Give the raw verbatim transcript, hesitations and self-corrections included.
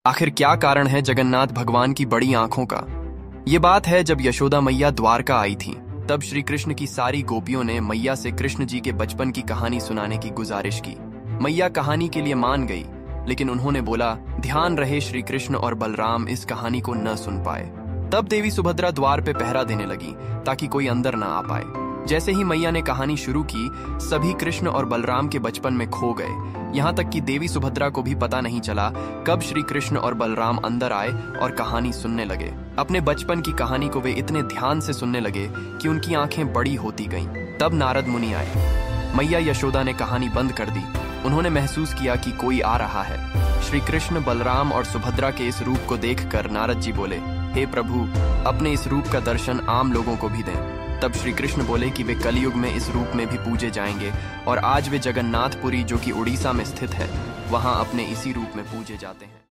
आखिर क्या कारण है जगन्नाथ भगवान की बड़ी आंखों का? ये बात है जब यशोदा मैया द्वारका आई थी, तब श्री कृष्ण की सारी गोपियों ने मैया से कृष्ण जी के बचपन की कहानी सुनाने की गुजारिश की। मैया कहानी के लिए मान गई, लेकिन उन्होंने बोला ध्यान रहे श्री कृष्ण और बलराम इस कहानी को न सुन पाए। तब देवी सुभद्रा द्वार पे पहरा देने लगी ताकि कोई अंदर ना आ पाए। जैसे ही मैया ने कहानी शुरू की, सभी कृष्ण और बलराम के बचपन में खो गए। यहाँ तक कि देवी सुभद्रा को भी पता नहीं चला कब श्री कृष्ण और बलराम अंदर आए और कहानी सुनने लगे। अपने बचपन की कहानी को वे इतने ध्यान से सुनने लगे कि उनकी आंखें बड़ी होती गईं। तब नारद मुनि आए। मैया यशोदा ने कहानी बंद कर दी। उन्होंने महसूस किया कि कोई आ रहा है। श्री कृष्ण, बलराम और सुभद्रा के इस रूप को देखकर नारद जी बोले, हे प्रभु, अपने इस रूप का दर्शन आम लोगों को भी दें। तब श्री कृष्ण बोले कि वे कलयुग में इस रूप में भी पूजे जाएंगे और आज वे जगन्नाथपुरी, जो कि उड़ीसा में स्थित है, वहां अपने इसी रूप में पूजे जाते हैं।